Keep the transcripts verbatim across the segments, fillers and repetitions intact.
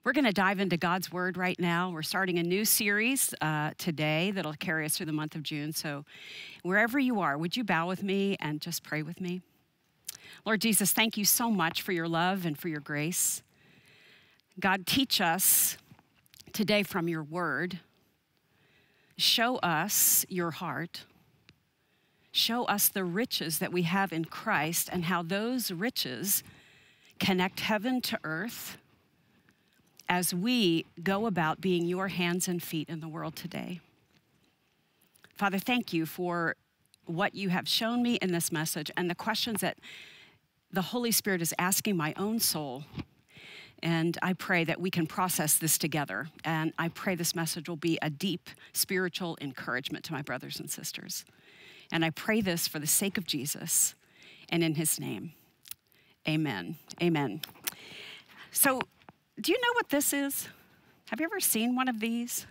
We're going to dive into God's Word right now. We're starting a new series uh, today that'll carry us through the month of June. So wherever you are, would you bow with me and just pray with me? Lord Jesus, thank you so much for your love and for your grace. God, teach us today from your Word. Show us your heart. Show us the riches that we have in Christ and how those riches connect heaven to earth as we go about being your hands and feet in the world today. Father, thank you for what you have shown me in this message and the questions that the Holy Spirit is asking my own soul. And I pray that we can process this together. And I pray this message will be a deep spiritual encouragement to my brothers and sisters. And I pray this for the sake of Jesus and in his name. Amen. Amen. So, do you know what this is? Have you ever seen one of these?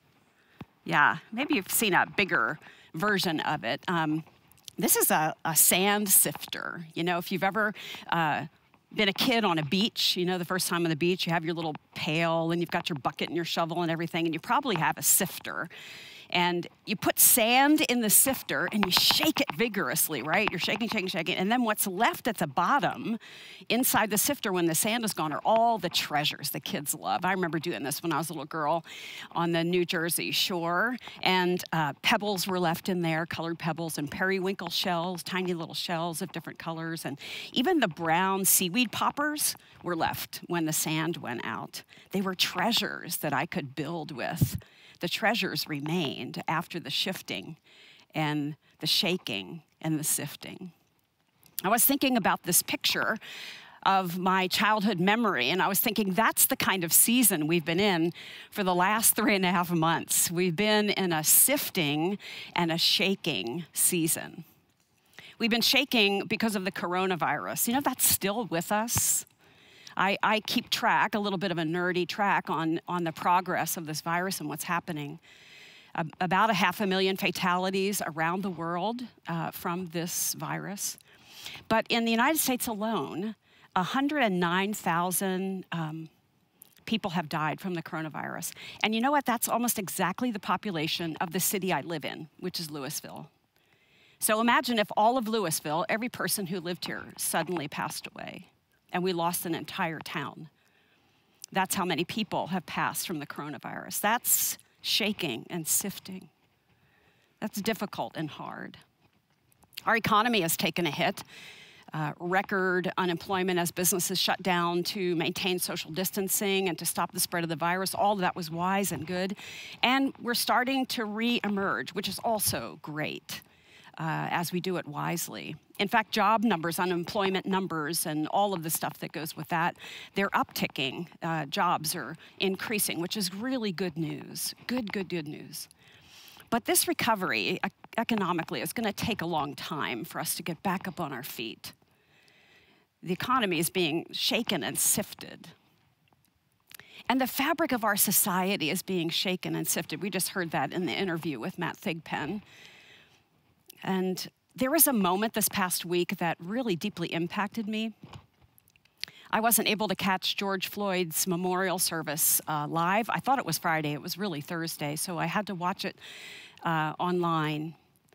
Yeah, maybe you've seen a bigger version of it. Um, this is a, a sand sifter. You know, if you've ever uh, been a kid on a beach, you know, the first time on the beach, you have your little pail and you've got your bucket and your shovel and everything, and you probably have a sifter. And you put sand in the sifter and you shake it vigorously, right? You're shaking, shaking, shaking. And then what's left at the bottom inside the sifter when the sand is gone are all the treasures the kids love. I remember doing this when I was a little girl on the New Jersey shore. And uh, pebbles were left in there, colored pebbles and periwinkle shells, tiny little shells of different colors. And even the brown seaweed poppers were left when the sand went out. They were treasures that I could build with. The treasures remained after the shifting and the shaking and the sifting. I was thinking about this picture of my childhood memory, and I was thinking that's the kind of season we've been in for the last three and a half months. We've been in a sifting and a shaking season. We've been shaking because of the coronavirus. You know, that's still with us. I, I keep track, a little bit of a nerdy track on, on the progress of this virus and what's happening. Uh, about a half a million fatalities around the world uh, from this virus. But in the United States alone, one hundred nine thousand um, people have died from the coronavirus. And you know what? That's almost exactly the population of the city I live in, which is Louisville. So imagine if all of Louisville, every person who lived here, suddenly passed away. And we lost an entire town. That's how many people have passed from the coronavirus. That's shaking and sifting. That's difficult and hard. Our economy has taken a hit. Uh, record unemployment as businesses shut down to maintain social distancing and to stop the spread of the virus. All of that was wise and good. And we're starting to re-emerge, which is also great. Uh, as we do it wisely. In fact, job numbers, unemployment numbers, and all of the stuff that goes with that, they're upticking. Uh, jobs are increasing, which is really good news. Good, good, good news. But this recovery, e- economically, is going to take a long time for us to get back up on our feet. The economy is being shaken and sifted. And the fabric of our society is being shaken and sifted. We just heard that in the interview with Matt Thigpen. And there was a moment this past week that really deeply impacted me. I wasn't able to catch George Floyd's memorial service uh, live. I thought it was Friday. It was really Thursday, so I had to watch it uh, online.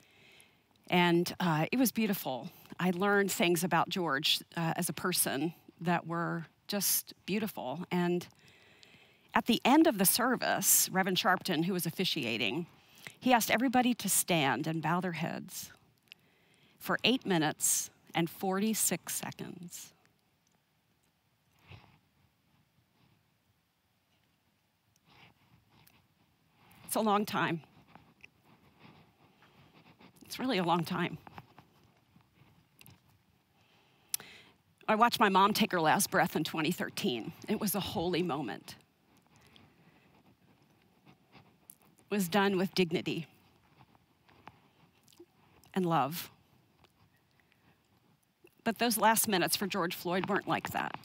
And uh, it was beautiful. I learned things about George uh, as a person that were just beautiful. And at the end of the service, Reverend Sharpton, who was officiating, he asked everybody to stand and bow their heads for eight minutes and forty-six seconds. It's a long time. It's really a long time. I watched my mom take her last breath in twenty thirteen. It was a holy moment. Was done with dignity and love. But those last minutes for George Floyd weren't like that.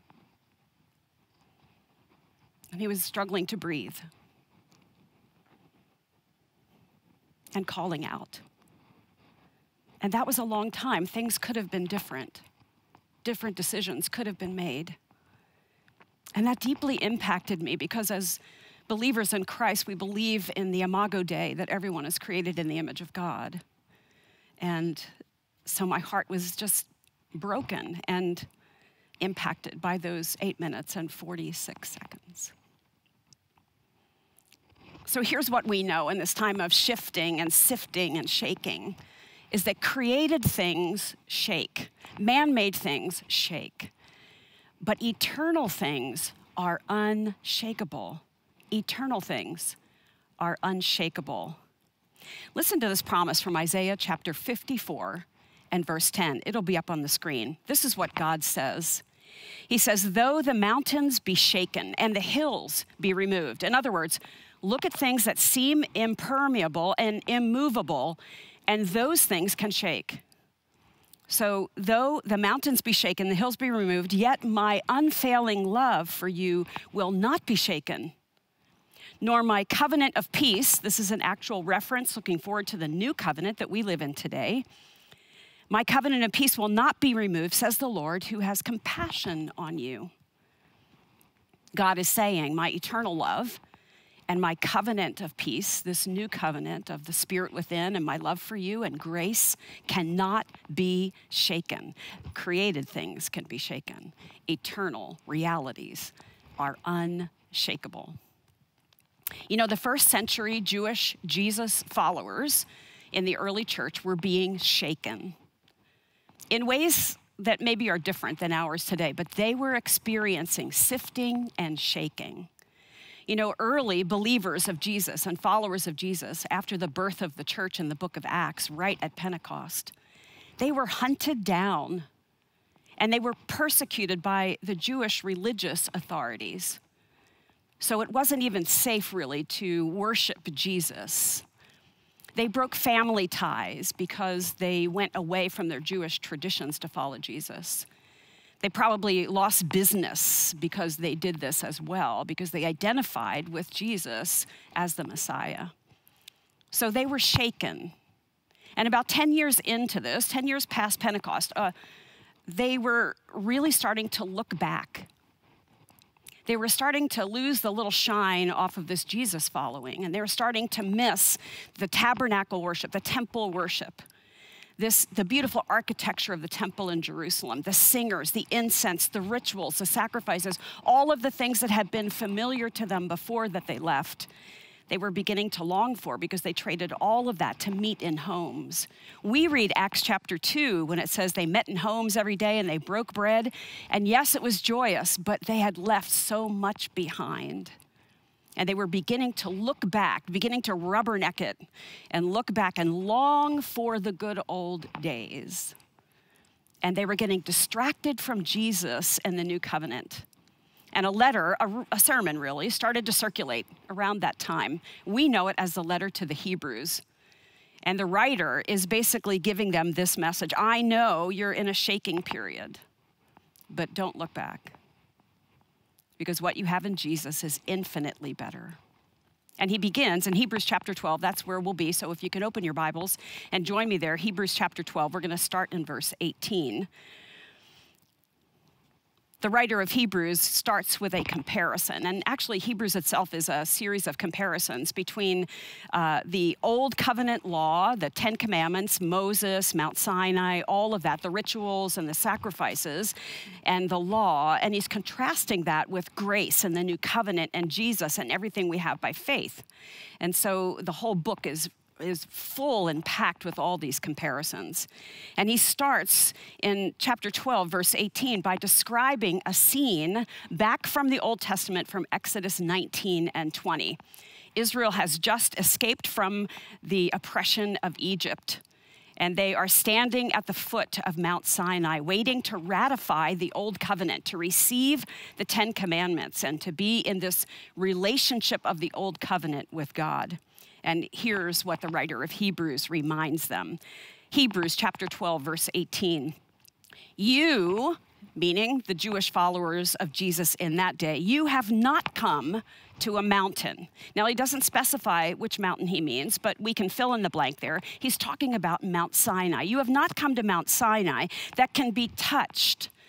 And he was struggling to breathe and calling out. And that was a long time. Things could have been different. Different decisions could have been made. And that deeply impacted me because as believers in Christ, we believe in the Imago Dei, that everyone is created in the image of God. And so my heart was just broken and impacted by those eight minutes and forty-six seconds. So here's what we know in this time of shifting and sifting and shaking, is that created things shake. Man-made things shake. But eternal things are unshakable. Eternal things are unshakable. Listen to this promise from Isaiah chapter fifty-four and verse ten. It'll be up on the screen. This is what God says. He says, though the mountains be shaken and the hills be removed. In other words, look at things that seem impermeable and immovable, and those things can shake. So though the mountains be shaken, the hills be removed, yet my unfailing love for you will not be shaken, nor my covenant of peace. This is an actual reference looking forward to the new covenant that we live in today. My covenant of peace will not be removed, says the Lord, who has compassion on you. God is saying, my eternal love and my covenant of peace, this new covenant of the Spirit within and my love for you and grace cannot be shaken. Created things can be shaken. Eternal realities are unshakable. You know, the first century Jewish Jesus followers in the early church were being shaken in ways that maybe are different than ours today, but they were experiencing sifting and shaking. You know, early believers of Jesus and followers of Jesus, after the birth of the church in the book of Acts, right at Pentecost, they were hunted down and they were persecuted by the Jewish religious authorities. So it wasn't even safe, really, to worship Jesus. They broke family ties because they went away from their Jewish traditions to follow Jesus. They probably lost business because they did this as well, because they identified with Jesus as the Messiah. So they were shaken. And about ten years into this, ten years past Pentecost, uh, they were really starting to look back. They were starting to lose the little shine off of this Jesus following, and they were starting to miss the tabernacle worship, the temple worship, this, the beautiful architecture of the temple in Jerusalem, the singers, the incense, the rituals, the sacrifices, all of the things that had been familiar to them before that they left. They were beginning to long for because they traded all of that to meet in homes. We read Acts chapter two when it says they met in homes every day and they broke bread. And yes, it was joyous, but they had left so much behind. And they were beginning to look back, beginning to rubberneck it and look back and long for the good old days. And they were getting distracted from Jesus and the new covenant. And a letter, a, a sermon really, started to circulate around that time. We know it as the letter to the Hebrews. And the writer is basically giving them this message. I know you're in a shaking period, but don't look back. Because what you have in Jesus is infinitely better. And he begins in Hebrews chapter twelve. That's where we'll be. So if you can open your Bibles and join me there, Hebrews chapter twelve. We're going to start in verse eighteen. The writer of Hebrews starts with a comparison. And actually, Hebrews itself is a series of comparisons between uh, the Old Covenant law, the Ten Commandments, Moses, Mount Sinai, all of that, the rituals and the sacrifices, and the law. And he's contrasting that with grace and the new covenant and Jesus and everything we have by faith. And so the whole book is is full and packed with all these comparisons. And he starts in chapter twelve, verse eighteen, by describing a scene back from the Old Testament from Exodus nineteen and twenty. Israel has just escaped from the oppression of Egypt, and they are standing at the foot of Mount Sinai, waiting to ratify the Old Covenant, to receive the Ten Commandments, and to be in this relationship of the Old Covenant with God. And here's what the writer of Hebrews reminds them. Hebrews chapter twelve, verse eighteen. You, meaning the Jewish followers of Jesus in that day, you have not come to a mountain. Now, he doesn't specify which mountain he means, but we can fill in the blank there. He's talking about Mount Sinai. You have not come to Mount Sinai that can be touched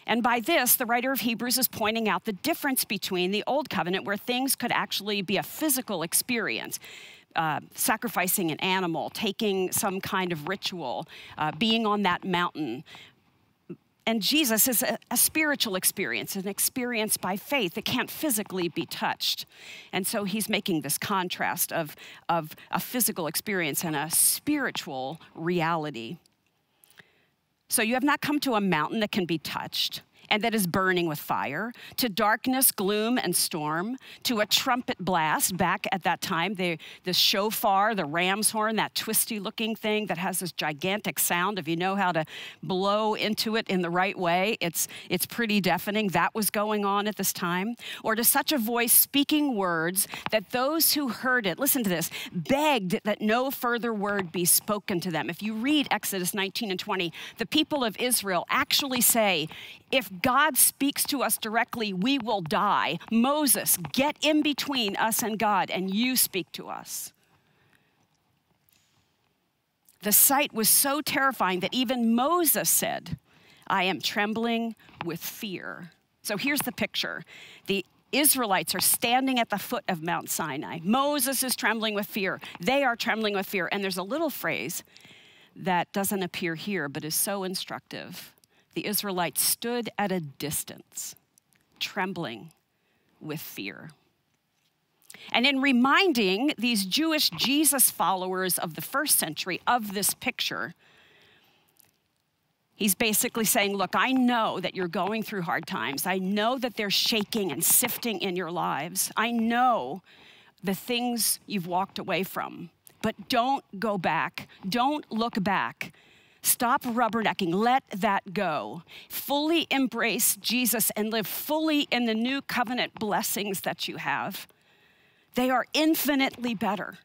And by this, the writer of Hebrews is pointing out the difference between the old covenant, where things could actually be a physical experience, uh, sacrificing an animal, taking some kind of ritual, uh, being on that mountain. And Jesus is a, a spiritual experience, an experience by faith that can't physically be touched. And so he's making this contrast of, of a physical experience and a spiritual reality. So you have not come to a mountain that can be touched and that is burning with fire, to darkness, gloom, and storm, to a trumpet blast. Back at that time, the, the shofar, the ram's horn, that twisty-looking thing that has this gigantic sound. If you know how to blow into it in the right way, it's, it's pretty deafening. That was going on at this time. Or to such a voice speaking words that those who heard it, listen to this, begged that no further word be spoken to them. If you read Exodus nineteen and twenty, the people of Israel actually say, if God speaks to us directly, we will die. Moses, get in between us and God, and you speak to us. The sight was so terrifying that even Moses said, I am trembling with fear. So here's the picture. The Israelites are standing at the foot of Mount Sinai. Moses is trembling with fear. They are trembling with fear. And there's a little phrase that doesn't appear here, but is so instructive. The Israelites stood at a distance, trembling with fear. And in reminding these Jewish Jesus followers of the first century of this picture, he's basically saying, look, I know that you're going through hard times. I know that they're shaking and sifting in your lives. I know the things you've walked away from, but don't go back. Don't look back. Stop rubbernecking, let that go. Fully embrace Jesus and live fully in the new covenant blessings that you have. They are infinitely better.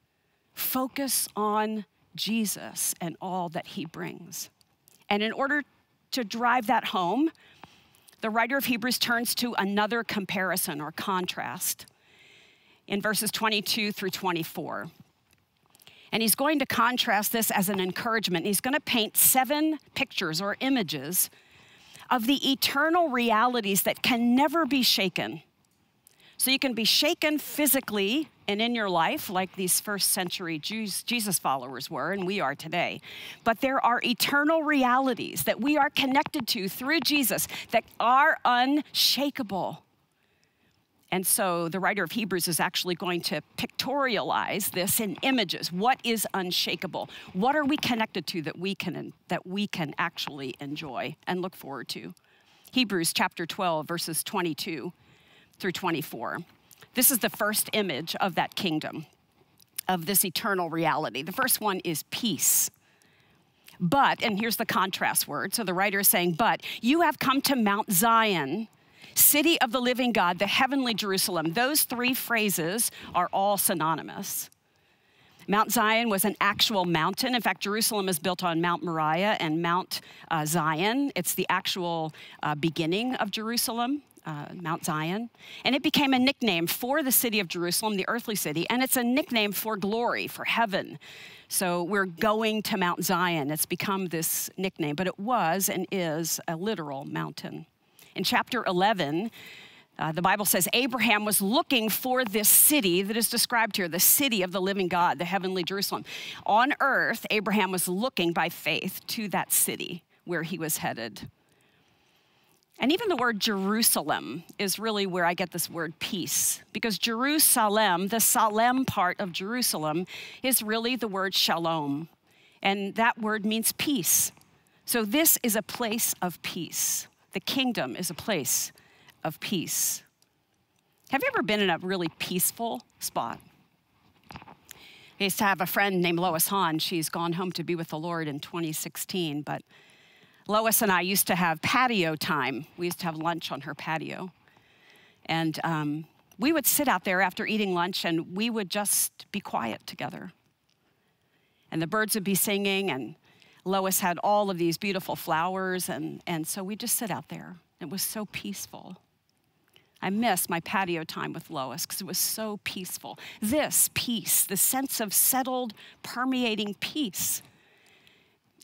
Focus on Jesus and all that he brings. And in order to drive that home, the writer of Hebrews turns to another comparison or contrast in verses twenty-two through twenty-four. And he's going to contrast this as an encouragement. He's going to paint seven pictures or images of the eternal realities that can never be shaken. So you can be shaken physically and in your life, like these first century Jews, Jesus followers were, and we are today. But there are eternal realities that we are connected to through Jesus that are unshakable. And so the writer of Hebrews is actually going to pictorialize this in images. What is unshakable? What are we connected to that we can, that we can actually enjoy and look forward to? Hebrews chapter twelve, verses twenty-two through twenty-four. This is the first image of that kingdom, of this eternal reality. The first one is peace. But, and here's the contrast word. So the writer is saying, but you have come to Mount Zion, city of the living God, the heavenly Jerusalem. Those three phrases are all synonymous. Mount Zion was an actual mountain. In fact, Jerusalem is built on Mount Moriah and Mount uh, Zion. It's the actual uh, beginning of Jerusalem, uh, Mount Zion. And it became a nickname for the city of Jerusalem, the earthly city. And it's a nickname for glory, for heaven. So we're going to Mount Zion. It's become this nickname, but it was and is a literal mountain. In chapter eleven, uh, the Bible says Abraham was looking for this city that is described here, the city of the living God, the heavenly Jerusalem. On earth, Abraham was looking by faith to that city where he was headed. And even the word Jerusalem is really where I get this word peace, because Jerusalem, the Salem part of Jerusalem, is really the word shalom. And that word means peace. So this is a place of peace. The kingdom is a place of peace. Have you ever been in a really peaceful spot? I used to have a friend named Lois Hahn. She's gone home to be with the Lord in twenty sixteen, but Lois and I used to have patio time. We used to have lunch on her patio. And um, we would sit out there after eating lunch and we would just be quiet together. And the birds would be singing, and Lois had all of these beautiful flowers, and, and so we just sit out there. It was so peaceful. I miss my patio time with Lois because it was so peaceful. This peace, the sense of settled, permeating peace,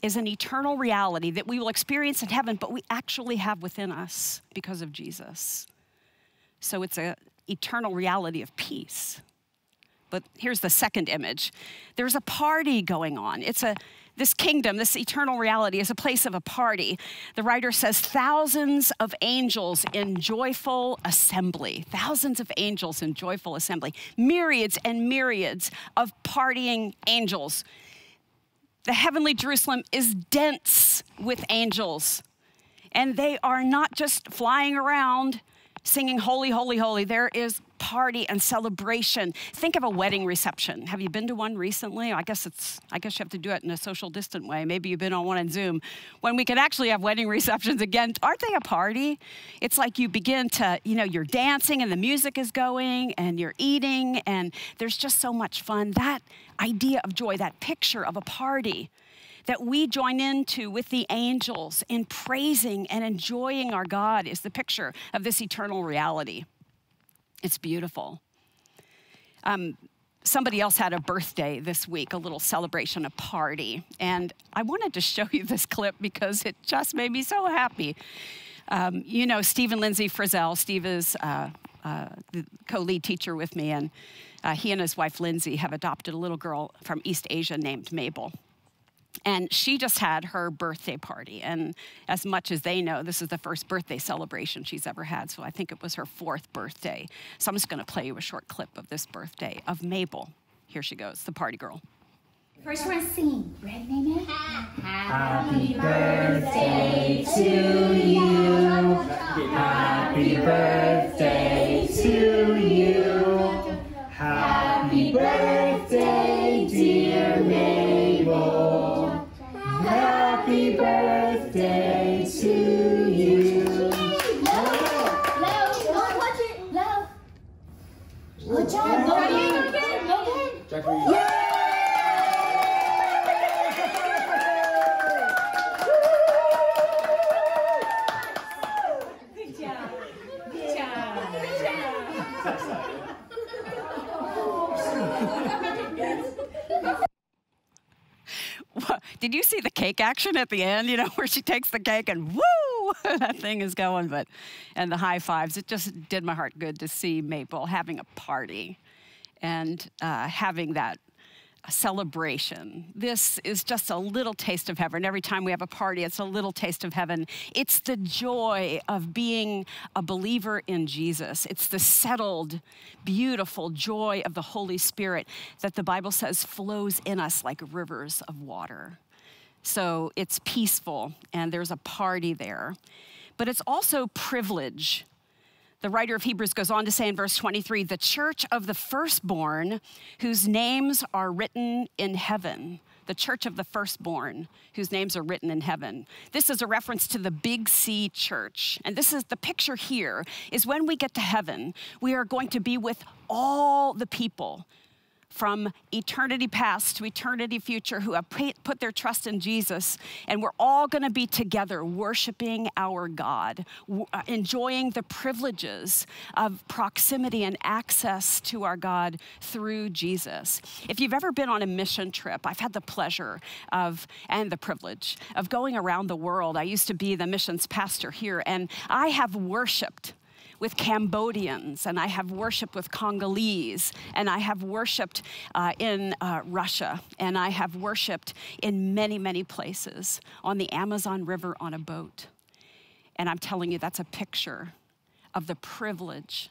is an eternal reality that we will experience in heaven, but we actually have within us because of Jesus. So it's an eternal reality of peace. But here's the second image. There's a party going on. It's a This kingdom, this eternal reality, is a place of a party. The writer says thousands of angels in joyful assembly. Thousands of angels in joyful assembly. Myriads and myriads of partying angels. The heavenly Jerusalem is dense with angels. And they are not just flying around singing holy, holy, holy. There is party and celebration. Think of a wedding reception. Have you been to one recently? I guess it's, I guess you have to do it in a social distant way. Maybe you've been on one on Zoom. When we could actually have wedding receptions again, aren't they a party? It's like you begin to, you know, you're dancing and the music is going and you're eating and there's just so much fun. That idea of joy, that picture of a party that we join into with the angels in praising and enjoying our God is the picture of this eternal reality. It's beautiful. Um, somebody else had a birthday this week, a little celebration, a party. And I wanted to show you this clip because it just made me so happy. Um, you know, Steve and Lindsay Frizzell. Steve is uh, uh, the co-lead teacher with me, and uh, he and his wife, Lindsay, have adopted a little girl from East Asia named Mabel. And she just had her birthday party. And as much as they know, this is the first birthday celebration she's ever had. So I think it was her fourth birthday. So I'm just going to play you a short clip of this birthday of Mabel. Here she goes, the party girl. First we're singing. Ready, Mabel? Happy birthday to you. Happy birthday to you. Happy birthday, dear Mabel. Happy birthday to you. Low, low, don't touch it, low. Good job, go again, go again, go again. Good job, good job, good job. Did you see the cake action at the end, you know, where she takes the cake and woo, that thing is going, but, and the high fives. It just did my heart good to see Mabel having a party and uh, having that celebration. This is just a little taste of heaven. Every time we have a party, it's a little taste of heaven. It's the joy of being a believer in Jesus. It's the settled, beautiful joy of the Holy Spirit that the Bible says flows in us like rivers of water. So it's peaceful and there's a party there. But it's also privilege. The writer of Hebrews goes on to say in verse twenty-three, the church of the firstborn whose names are written in heaven. The church of the firstborn whose names are written in heaven. This is a reference to the Big C church. And this is the picture here is when we get to heaven, we are going to be with all the people from eternity past to eternity future who have put their trust in Jesus. And we're all gonna be together worshiping our God, enjoying the privileges of proximity and access to our God through Jesus. If you've ever been on a mission trip, I've had the pleasure of, and the privilege of going around the world. I used to be the missions pastor here, and I have worshiped with Cambodians, and I have worshiped with Congolese, and I have worshiped uh, in uh, Russia, and I have worshiped in many, many places on the Amazon River on a boat. And I'm telling you, that's a picture of the privilege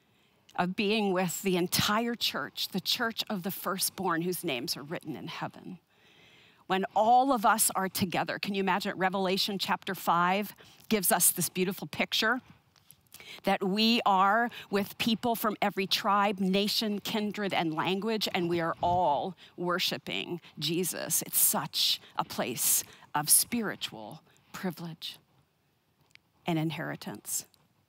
of being with the entire church, the church of the firstborn whose names are written in heaven. When all of us are together, can you imagine? Revelation chapter five gives us this beautiful picture that we are with people from every tribe, nation, kindred, and language, and we are all worshiping Jesus. It's such a place of spiritual privilege and inheritance.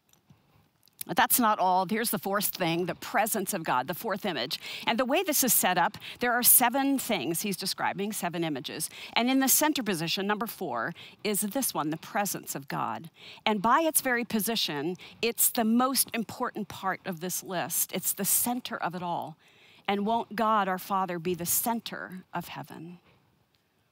But that's not all. Here's the fourth thing, the presence of God, the fourth image. And the way this is set up, there are seven things he's describing, seven images. And in the center position, number four, is this one, the presence of God. And by its very position, it's the most important part of this list. It's the center of it all. And won't God, our Father, be the center of heaven?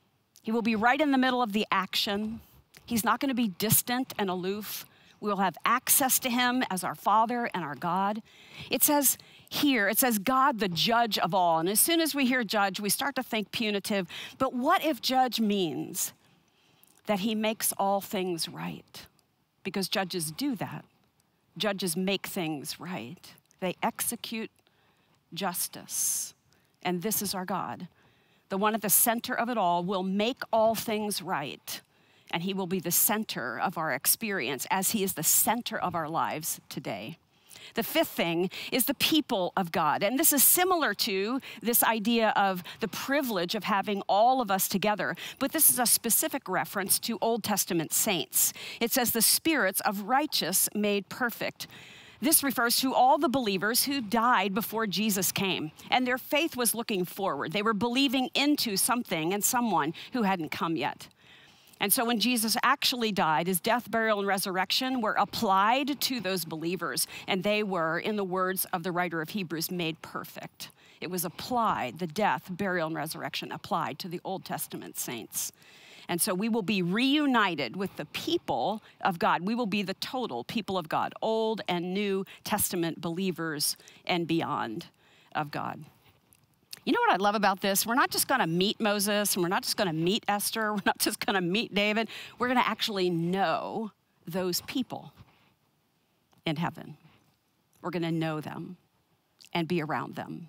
He will be right in the middle of the action. He's not going to be distant and aloof. We will have access to him as our Father and our God. It says here, it says God, the judge of all. And as soon as we hear judge, we start to think punitive. But what if judge means that he makes all things right? Because judges do that. Judges make things right. They execute justice. And this is our God. The one at the center of it all will make all things right. And he will be the center of our experience as he is the center of our lives today. The fifth thing is the people of God. And this is similar to this idea of the privilege of having all of us together. But this is a specific reference to Old Testament saints. It says the spirits of righteous made perfect. This refers to all the believers who died before Jesus came, and their faith was looking forward. They were believing into something and someone who hadn't come yet. And so when Jesus actually died, his death, burial, and resurrection were applied to those believers, and they were, in the words of the writer of Hebrews, made perfect. It was applied, the death, burial, and resurrection applied to the Old Testament saints. And so we will be reunited with the people of God. We will be the total people of God, Old and New Testament believers and beyond of God. You know what I love about this? We're not just going to meet Moses, and we're not just going to meet Esther. We're not just going to meet David. We're going to actually know those people in heaven. We're going to know them and be around them.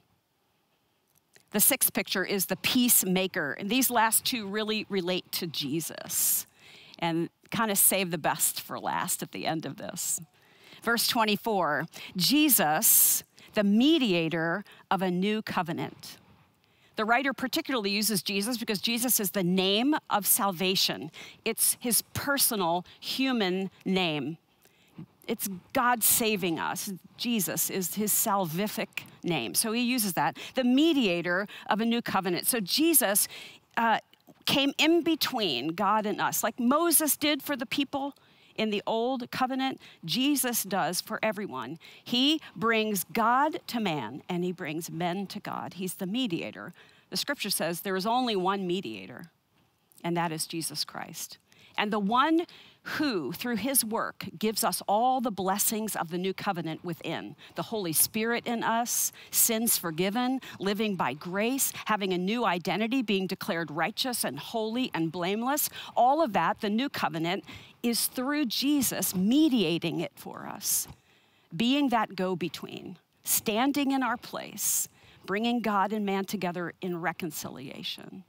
The sixth picture is the peacemaker. And these last two really relate to Jesus and kind of save the best for last at the end of this. Verse twenty-four, Jesus, the mediator of a new covenant. The writer particularly uses Jesus because Jesus is the name of salvation. It's his personal human name. It's God saving us. Jesus is his salvific name. So he uses that. The mediator of a new covenant. So Jesus uh, came in between God and us. Like Moses did for the people in the old covenant, Jesus does for everyone. He brings God to man, and he brings men to God. He's the mediator. The scripture says there is only one mediator, and that is Jesus Christ. And the one who, through his work, gives us all the blessings of the new covenant within. The Holy Spirit in us, sins forgiven, living by grace, having a new identity, being declared righteous and holy and blameless. All of that, the new covenant, is through Jesus mediating it for us, being that go-between, standing in our place, bringing God and man together in reconciliation.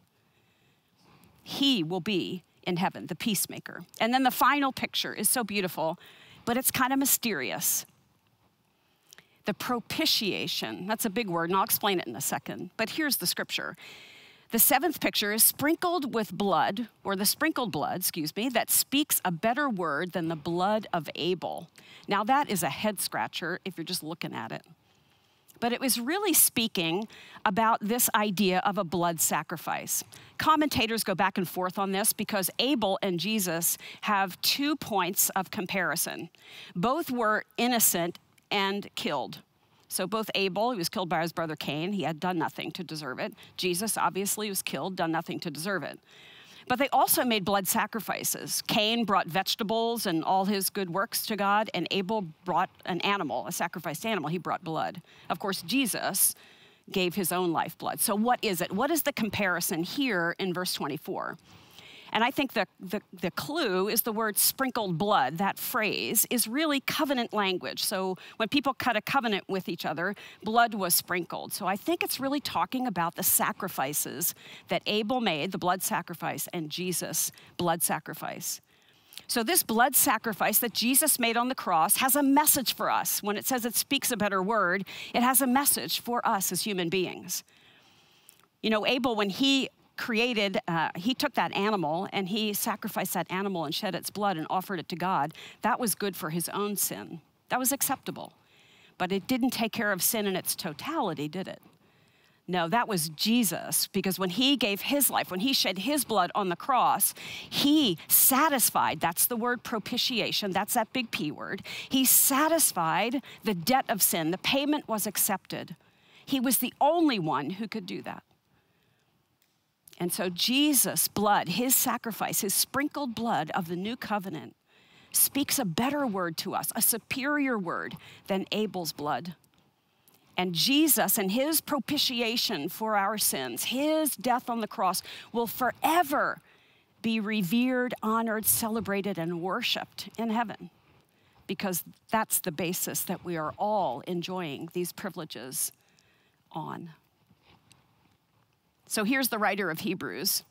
He will be in heaven, the peacemaker. And then the final picture is so beautiful, but it's kind of mysterious. The propitiation, that's a big word, and I'll explain it in a second. But here's the scripture. The seventh picture is sprinkled with blood, or the sprinkled blood, excuse me, that speaks a better word than the blood of Abel. Now that is a head scratcher if you're just looking at it. But it was really speaking about this idea of a blood sacrifice. Commentators go back and forth on this because Abel and Jesus have two points of comparison. Both were innocent and killed. So both Abel, he was killed by his brother Cain, he had done nothing to deserve it. Jesus obviously was killed, done nothing to deserve it. But they also made blood sacrifices. Cain brought vegetables and all his good works to God, and Abel brought an animal, a sacrificed animal. He brought blood. Of course, Jesus gave his own lifeblood. So what is it? What is the comparison here in verse twenty-four? And I think the, the, the clue is the word sprinkled blood. That phrase is really covenant language. So when people cut a covenant with each other, blood was sprinkled. So I think it's really talking about the sacrifices that Abel made, the blood sacrifice, and Jesus' blood sacrifice. So this blood sacrifice that Jesus made on the cross has a message for us. When it says it speaks a better word, it has a message for us as human beings. You know, Abel, when he created, uh, he took that animal and he sacrificed that animal and shed its blood and offered it to God. That was good for his own sin. That was acceptable. But it didn't take care of sin in its totality, did it? No, that was Jesus, because when he gave his life, when he shed his blood on the cross, he satisfied, that's the word propitiation, that's that big P word. He satisfied the debt of sin. The payment was accepted. He was the only one who could do that. And so Jesus' blood, his sacrifice, his sprinkled blood of the new covenant speaks a better word to us, a superior word than Abel's blood. And Jesus and his propitiation for our sins, his death on the cross, will forever be revered, honored, celebrated, and worshiped in heaven, because that's the basis that we are all enjoying these privileges on. So here's the writer of Hebrews.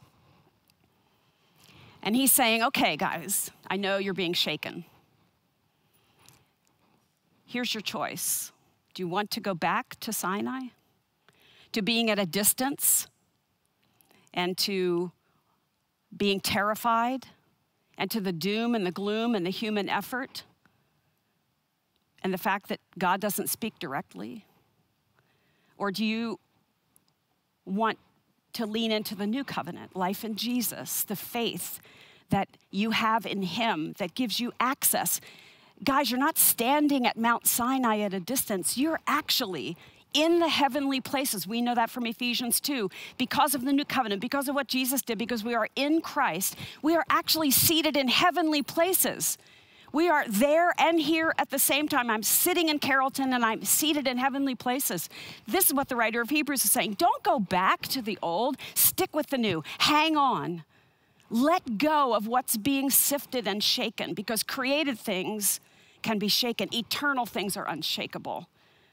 And he's saying, okay, guys, I know you're being shaken. Here's your choice. Do you want to go back to Sinai? To being at a distance? And to being terrified? And to the doom and the gloom and the human effort? And the fact that God doesn't speak directly? Or do you want to lean into the new covenant, life in Jesus, the faith that you have in him that gives you access? Guys, you're not standing at Mount Sinai at a distance. You're actually in the heavenly places. We know that from Ephesians two. Because of the new covenant, because of what Jesus did, because we are in Christ, we are actually seated in heavenly places. We are there and here at the same time. I'm sitting in Carrollton and I'm seated in heavenly places. This is what the writer of Hebrews is saying. Don't go back to the old. Stick with the new. Hang on. Let go of what's being sifted and shaken, because created things can be shaken. Eternal things are unshakable.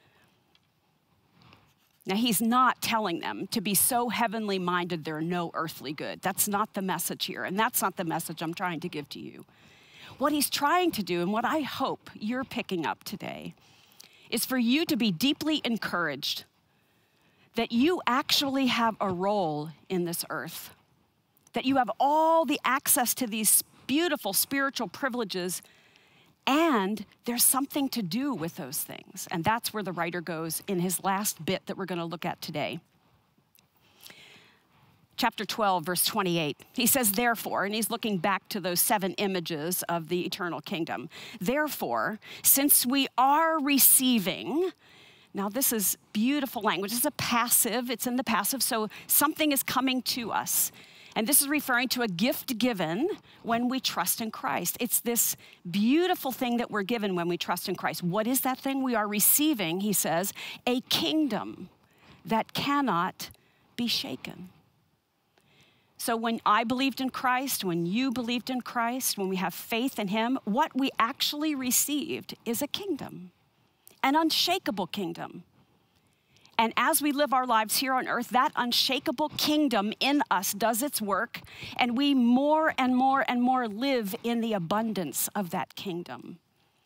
Now, he's not telling them to be so heavenly minded they're no earthly good. That's not the message here, and that's not the message I'm trying to give to you. What he's trying to do, and what I hope you're picking up today, is for you to be deeply encouraged that you actually have a role in this earth, that you have all the access to these beautiful spiritual privileges, and there's something to do with those things. And that's where the writer goes in his last bit that we're going to look at today. Chapter twelve, verse twenty-eight. He says, therefore, and he's looking back to those seven images of the eternal kingdom. Therefore, since we are receiving, now this is beautiful language. This is a passive. It's in the passive, so something is coming to us. And this is referring to a gift given when we trust in Christ. It's this beautiful thing that we're given when we trust in Christ. What is that thing? We are receiving, he says, a kingdom that cannot be shaken. So when I believed in Christ, when you believed in Christ, when we have faith in him, what we actually received is a kingdom, an unshakable kingdom. And as we live our lives here on earth, that unshakable kingdom in us does its work, and we more and more and more live in the abundance of that kingdom.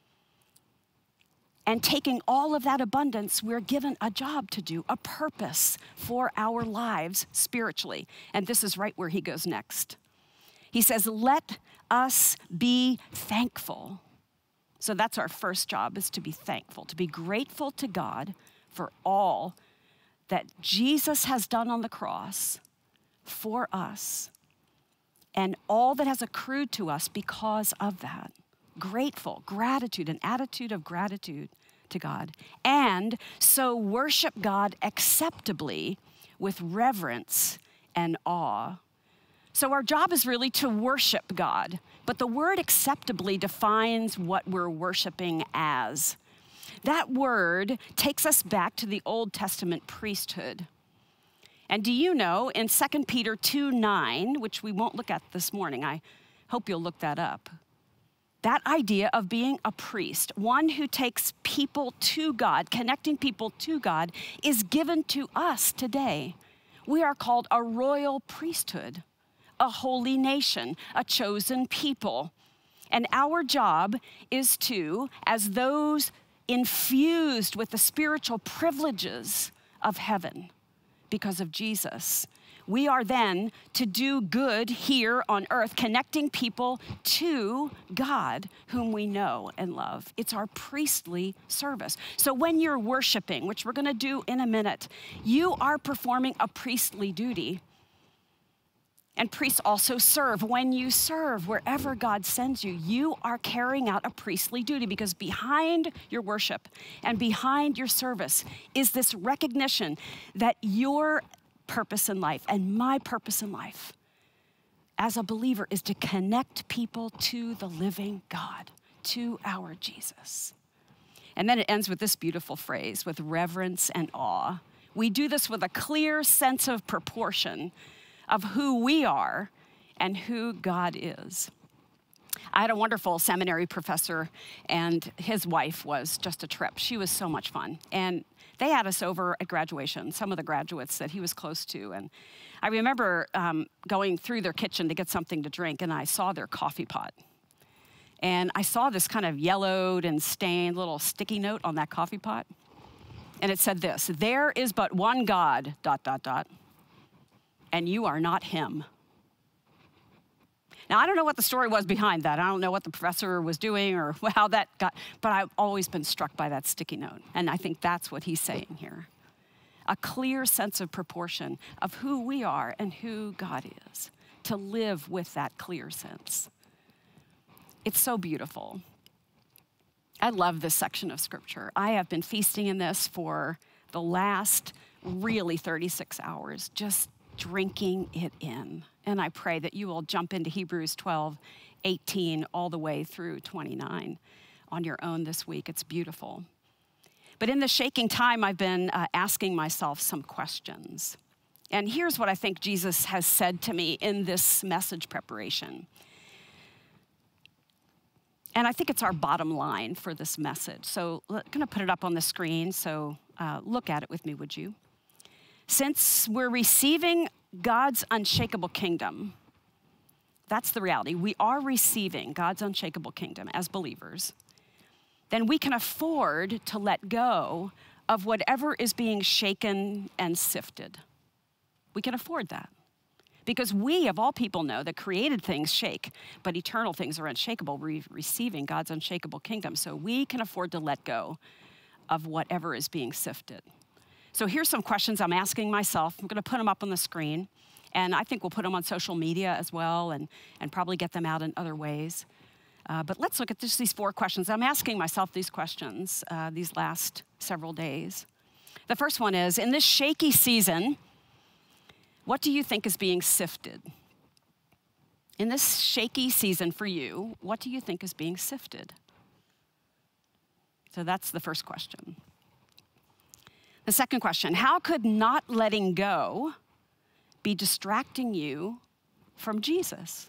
And taking all of that abundance, we're given a job to do, a purpose for our lives spiritually. And this is right where he goes next. He says, let us be thankful. So that's our first job, is to be thankful, to be grateful to God for all that Jesus has done on the cross for us, and all that has accrued to us because of that. Grateful, gratitude, an attitude of gratitude to God. And so worship God acceptably with reverence and awe. So our job is really to worship God, but the word acceptably defines what we're worshiping as. That word takes us back to the Old Testament priesthood. And do you know, in Second Peter two nine, which we won't look at this morning, I hope you'll look that up, that idea of being a priest, one who takes people to God, connecting people to God, is given to us today. We are called a royal priesthood, a holy nation, a chosen people. And our job is to, as those infused with the spiritual privileges of heaven because of Jesus, we are then to do good here on earth, connecting people to God whom we know and love. It's our priestly service. So when you're worshiping, which we're going to do in a minute, you are performing a priestly duty. And priests also serve. When you serve, wherever God sends you, you are carrying out a priestly duty, because behind your worship and behind your service is this recognition that your purpose in life, and my purpose in life as a believer is to connect people to the living God, to our Jesus. And then it ends with this beautiful phrase, with reverence and awe. We do this with a clear sense of proportion of who we are and who God is. I had a wonderful seminary professor, and his wife was just a trip. She was so much fun. And they had us over at graduation, some of the graduates that he was close to. And I remember um, going through their kitchen to get something to drink, and I saw their coffee pot. And I saw this kind of yellowed and stained little sticky note on that coffee pot. And it said this, "There is but one God, dot, dot, dot, and you are not him." Now, I don't know what the story was behind that. I don't know what the professor was doing or how that got, but I've always been struck by that sticky note. And I think that's what he's saying here. A clear sense of proportion of who we are and who God is, to live with that clear sense. It's so beautiful. I love this section of scripture. I have been feasting in this for the last really thirty-six hours, just drinking it in. And I pray that you will jump into Hebrews twelve, eighteen, all the way through twenty-nine on your own this week. It's beautiful. But in the shaking time, I've been uh, asking myself some questions. And here's what I think Jesus has said to me in this message preparation. And I think it's our bottom line for this message. So I'm going to put it up on the screen, so uh, look at it with me, would you? Since we're receiving God's unshakable kingdom, that's the reality. We are receiving God's unshakable kingdom as believers. Then we can afford to let go of whatever is being shaken and sifted. We can afford that. Because we, of all people, know that created things shake, but eternal things are unshakable. We're receiving God's unshakable kingdom. So we can afford to let go of whatever is being sifted. So here's some questions I'm asking myself. I'm going to put them up on the screen. And I think we'll put them on social media as well and, and probably get them out in other ways. Uh, but let's look at just these four questions. I'm asking myself these questions uh, these last several days. The first one is, in this shaky season, what do you think is being sifted? In this shaky season for you, what do you think is being sifted? So that's the first question. The second question, how could not letting go be distracting you from Jesus?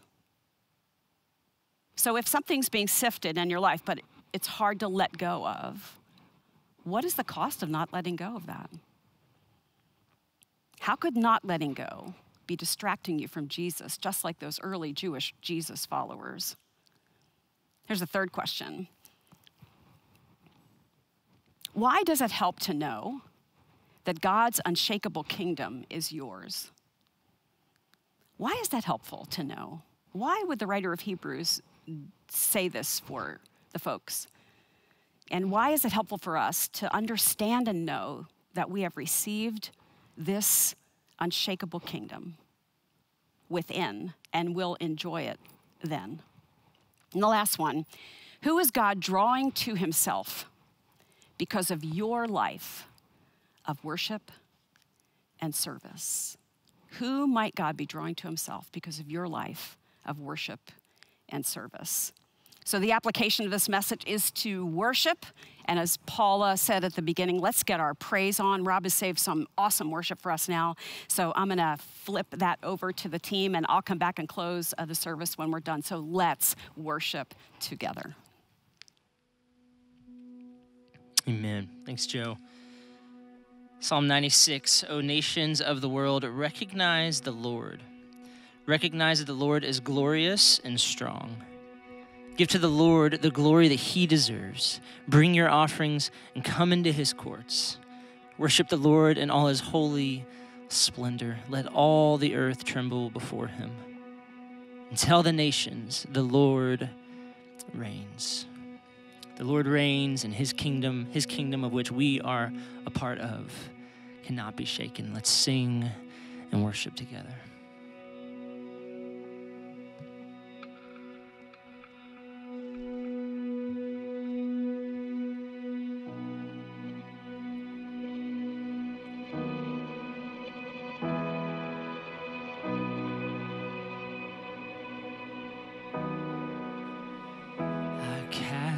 So if something's being sifted in your life, but it's hard to let go of, what is the cost of not letting go of that? How could not letting go be distracting you from Jesus, just like those early Jewish Jesus followers? Here's a third question. Why does it help to know that God's unshakable kingdom is yours? Why is that helpful to know? Why would the writer of Hebrews say this for the folks? And why is it helpful for us to understand and know that we have received this unshakable kingdom within and will enjoy it then? And the last one, who is God drawing to himself because of your life of worship and service? Who might God be drawing to himself because of your life of worship and service? So the application of this message is to worship. And as Paula said at the beginning, let's get our praise on. Rob has saved some awesome worship for us now. So I'm going to flip that over to the team, and I'll come back and close uh, the service when we're done. So let's worship together. Amen. Thanks, Joe. Psalm ninety-six, O nations of the world, recognize the Lord. Recognize that the Lord is glorious and strong. Give to the Lord the glory that he deserves. Bring your offerings and come into his courts. Worship the Lord in all his holy splendor. Let all the earth tremble before him. And tell the nations, the Lord reigns. The Lord reigns, and his kingdom, his kingdom of which we are a part of, cannot be shaken. Let's sing and worship together.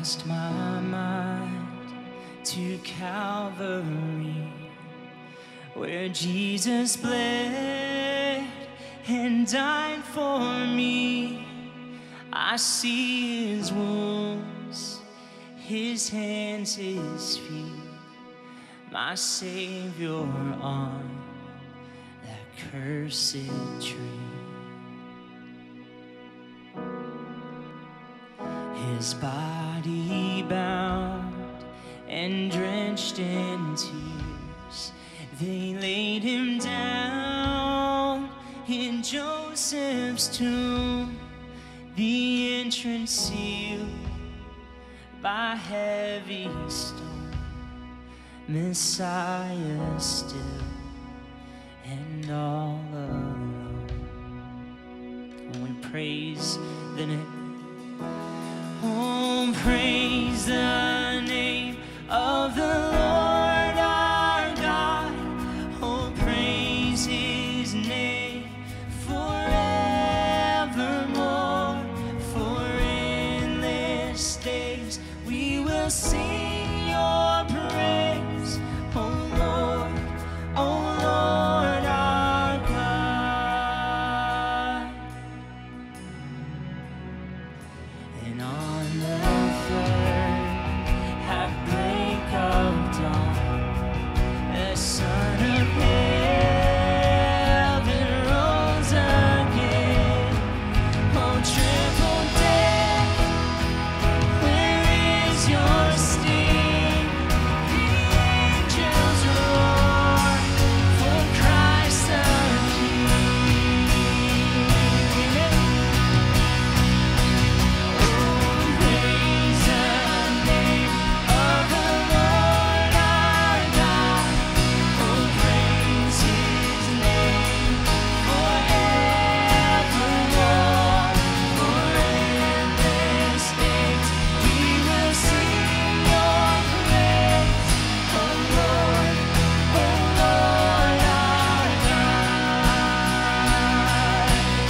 cast my mind to Calvary, where Jesus bled and died for me. I see his wounds, his hands, his feet, my Savior on that cursed tree. His body bound and drenched in tears, they laid him down in Joseph's tomb, the entrance sealed by heavy stone, Messiah still and all alone. When we praise the name, oh, praise the name of the Lord our God. Oh, praise his name forevermore. For endless days we will sing your praise, oh Lord, oh Lord our God. And on the third at break of dawn, the Son of heaven rose again. Oh, triple death, where is your sting? The angels roar for Christ the King. Oh, praise the name of the Lord our God. Oh, praise his name forevermore. For endless days we will sing your praise, oh Lord, oh Lord our God.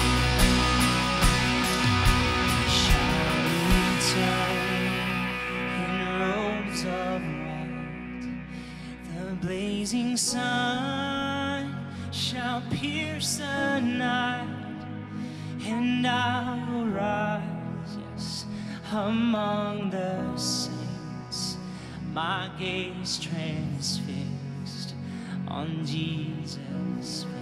Shall return in robes of white, the blazing sun shall pierce the night, and I will rise, yes, among the saints, my gaze transfixed on Jesus' face.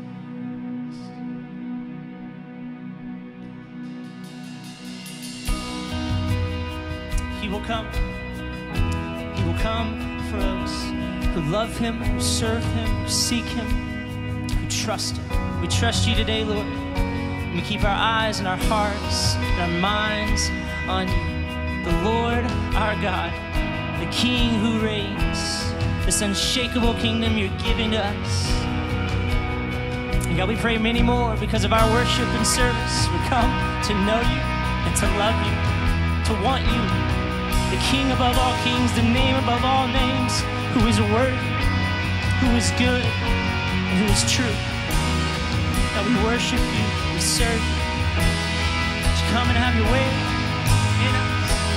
He will come. He will come for us who love him, who serve him, who seek him, who trust him. We trust you today, Lord. And we keep our eyes and our hearts and our minds on you, the Lord our God, the King who reigns, this unshakable kingdom you're giving to us. And God, we pray many more because of our worship and service. We come to know you and to love you, to want you, the King above all kings, the name above all names, who is worthy, who is good, and who is true. God, we worship you, we serve you. Would you come and have your way in us?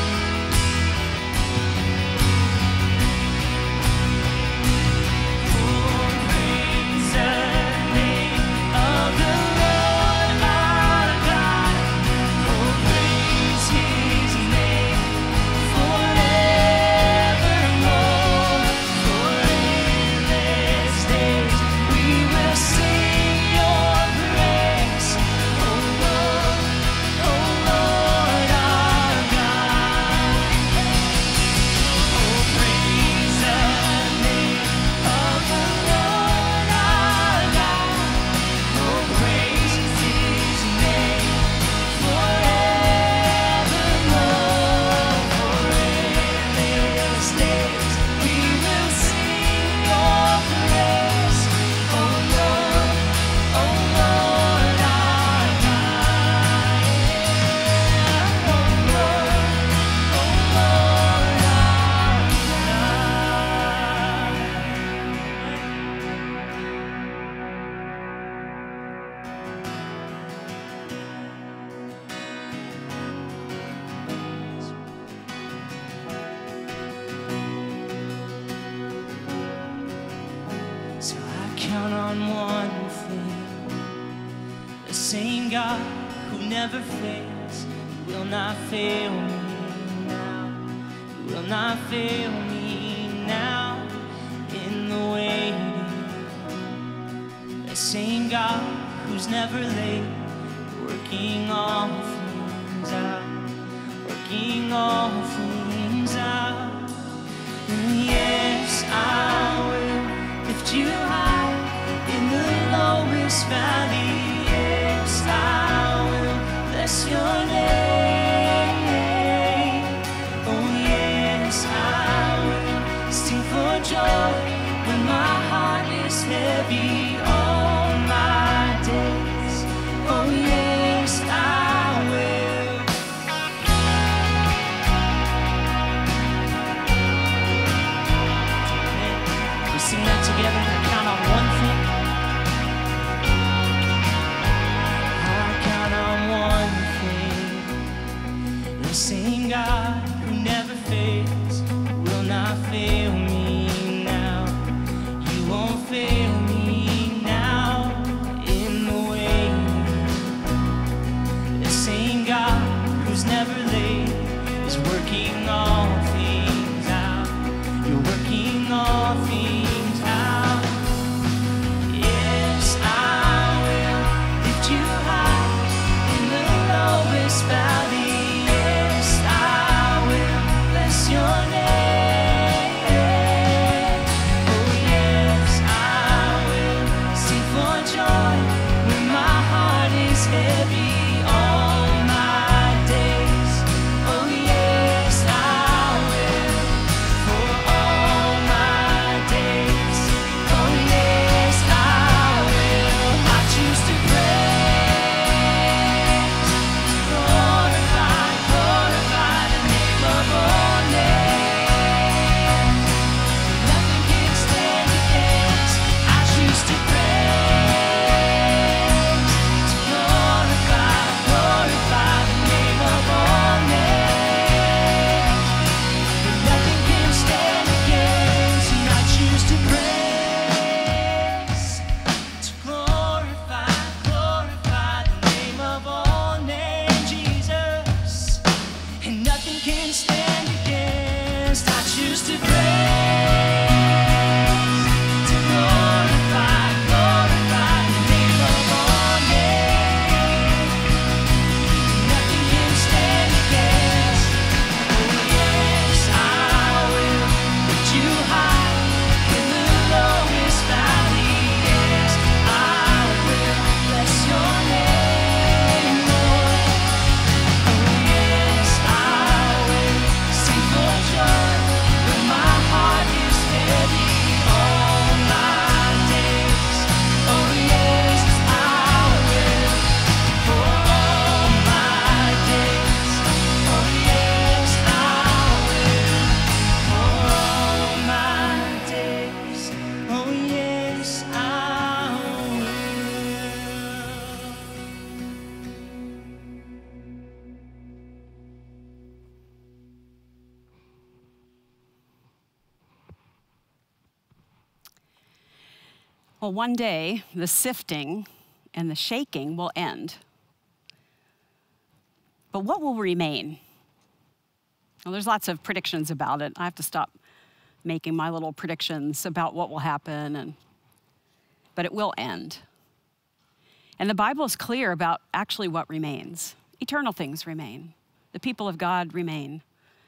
Oh, praise the name of the Lord our God. Oh, praise his name forevermore. For endless days we will sing your praise, oh Lord, oh Lord count on one thing. The same God who never fails will not fail me now. Will not fail me now in the waiting. The same God who's never late, working all things out, working all things out. And yes, I will lift you high in the lowest valley. Yes, I will bless your name. Oh yes, I will sing for joy when my heart is heavy all my days. Oh yes, I will. We sing that together and count on one thing. I count on one thing. The same God who never fails will not fail me now. You won't fail me now in the way. The same God who's never late is working all things out. You're working all things out. Yes, I will lift you high in the lowest valley. Yes, I will bless your name. Oh yes, I will sing for joy when my heart is heavy all my days. Oh yes, I will for all my days. Oh yes, I will. I choose to praise, glorify, glorify the name of our name. Nothing can stand against. I choose to praise, to glorify, glorify the name of our name. Nothing can stand against. And I choose to praise, to glorify, glorify the name of our name, Jesus. And nothing can stand against. I choose to praise, to glorify, glorify the name of our name. Nothing can stand against. Oh yes, I will lift you high in the lowest valley. Yes, I will bless your name, Lord. Oh yes, I will sing for joy when my heart is heavy all my days. Oh yes, I will for all my days. Oh yes, I will for all my days. Oh yes, I will. Well, one day, the sifting and the shaking will end. But what will remain? Well, there's lots of predictions about it. I have to stop making my little predictions about what will happen, and, but it will end. And the Bible is clear about actually what remains. Eternal things remain. The people of God remain.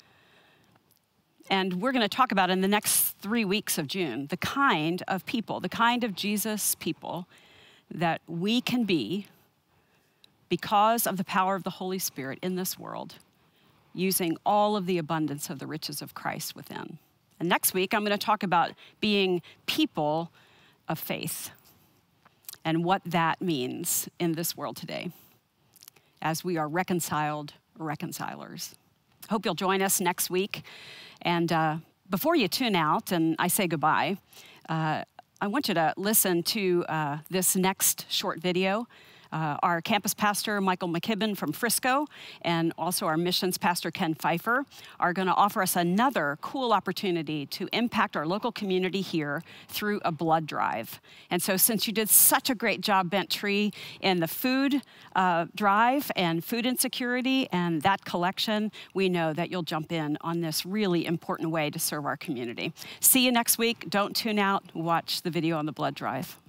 And we're going to talk about in the next three weeks of June, the kind of people, the kind of Jesus people that we can be because of the power of the Holy Spirit in this world, using all of the abundance of the riches of Christ within. And next week, I'm going to talk about being people of faith and what that means in this world today as we are reconciled reconcilers. Hope you'll join us next week. And uh, before you tune out and I say goodbye, uh, I want you to listen to uh, this next short video Uh, our campus pastor, Michael McKibben from Frisco, and also our missions pastor, Ken Pfeiffer, are going to offer us another cool opportunity to impact our local community here through a blood drive. And so since you did such a great job, Bent Tree, in the food uh, drive and food insecurity and that collection, we know that you'll jump in on this really important way to serve our community. See you next week. Don't tune out. Watch the video on the blood drive.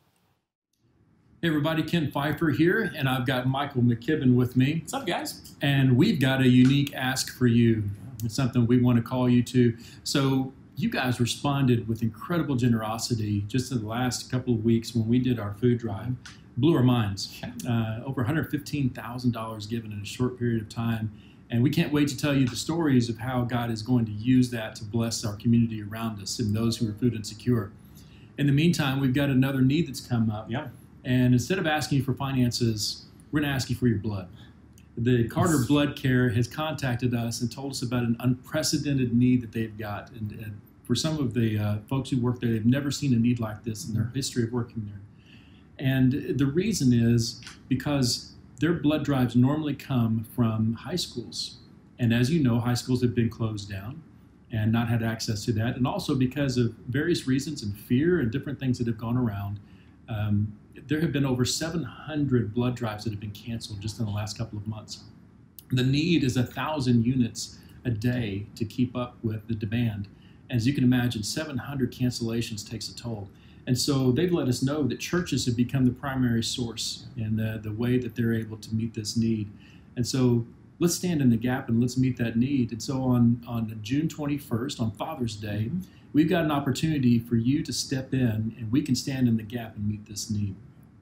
Hey everybody, Ken Pfeiffer here, and I've got Michael McKibben with me. What's up, guys? And we've got a unique ask for you. It's something we want to call you to. So you guys responded with incredible generosity just in the last couple of weeks when we did our food drive. Blew our minds. Uh, over one hundred fifteen thousand dollars given in a short period of time. And we can't wait to tell you the stories of how God is going to use that to bless our community around us and those who are food insecure. In the meantime, we've got another need that's come up. Yeah. And instead of asking you for finances, we're going to ask you for your blood. The Carter Blood Care has contacted us and told us about an unprecedented need that they've got. And, and for some of the uh, folks who work there, they've never seen a need like this in their history of working there. And the reason is because their blood drives normally come from high schools. And as you know, high schools have been closed down and not had access to that. And also because of various reasons and fear and different things that have gone around, um, there have been over seven hundred blood drives that have been canceled just in the last couple of months. The need is a thousand units a day to keep up with the demand. As you can imagine, seven hundred cancellations takes a toll. And so they've let us know that churches have become the primary source in the, the way that they're able to meet this need. And so let's stand in the gap and let's meet that need. And so on, on June twenty-first, on Father's Day, we've got an opportunity for you to step in and we can stand in the gap and meet this need.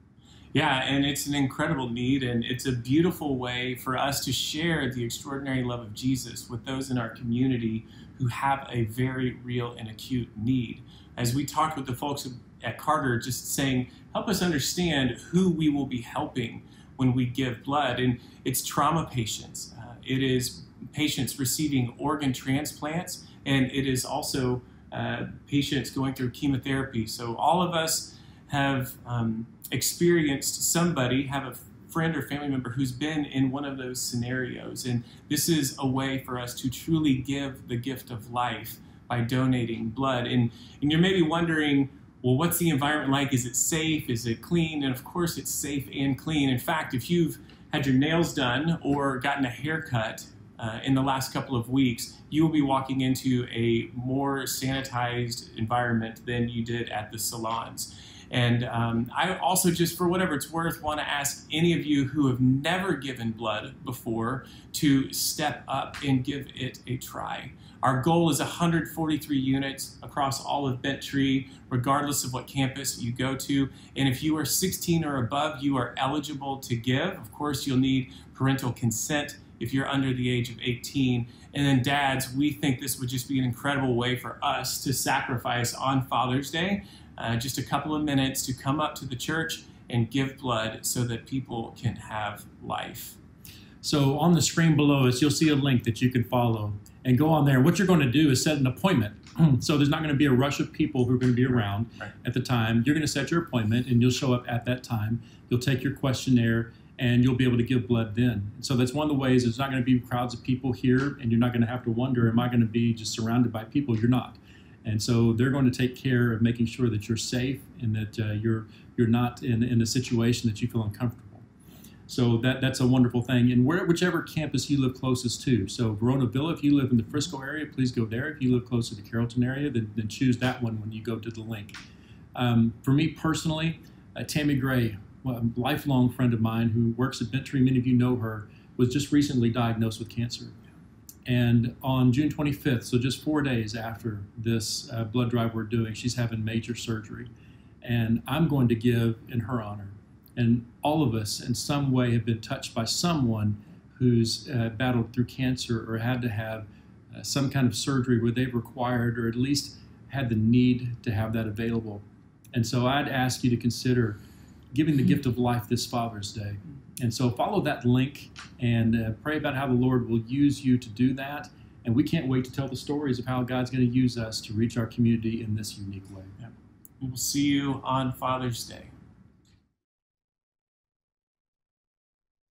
Yeah, and it's an incredible need, and it's a beautiful way for us to share the extraordinary love of Jesus with those in our community who have a very real and acute need. As we talked with the folks at Carter, just saying, help us understand who we will be helping when we give blood. And it's trauma patients. Uh, it is patients receiving organ transplants, and it is also uh, patients going through chemotherapy. So all of us have um, experienced somebody, have a friend or family member who's been in one of those scenarios. And this is a way for us to truly give the gift of life by donating blood. And, and you're maybe wondering, well, what's the environment like? Is it safe? Is it clean? And of course, it's safe and clean. In fact, if you've had your nails done or gotten a haircut uh, in the last couple of weeks, you will be walking into a more sanitized environment than you did at the salons. And um, I also, just for whatever it's worth, want to ask any of you who have never given blood before to step up and give it a try. Our goal is one hundred forty-three units across all of Bent Tree, regardless of what campus you go to. And if you are sixteen or above, you are eligible to give. Of course, you'll need parental consent if you're under the age of eighteen. And then dads, we think this would just be an incredible way for us to sacrifice on Father's Day uh, just a couple of minutes to come up to the church and give blood so that people can have life. So on the screen below us, you'll see a link that you can follow and go on there. What you're going to do is set an appointment. So there's not going to be a rush of people who are going to be around Right. at the time. You're going to set your appointment and you'll show up at that time. You'll take your questionnaire and you'll be able to give blood then. So that's one of the ways. There's not going to be crowds of people here and you're not going to have to wonder, am I going to be just surrounded by people? You're not. And so they're going to take care of making sure that you're safe and that uh, you're you're not in, in a situation that you feel uncomfortable. So that, that's a wonderful thing. And where, whichever campus you live closest to. So Verona Villa, if you live in the Frisco area, please go there. If you live closer to the Carrollton area, then, then choose that one when you go to the link. Um, for me personally, uh, Tammy Gray, a lifelong friend of mine who works at Bent Tree, many of you know her, was just recently diagnosed with cancer. And on June twenty-fifth, so just four days after this uh, blood drive we're doing, she's having major surgery. And I'm going to give in her honor. And all of us in some way have been touched by someone who's uh, battled through cancer or had to have uh, some kind of surgery where they've required or at least had the need to have that available. And so I'd ask you to consider giving the gift of life this Father's Day. And so follow that link and uh, pray about how the Lord will use you to do that. And we can't wait to tell the stories of how God's going to use us to reach our community in this unique way. Yeah. We will see you on Father's Day.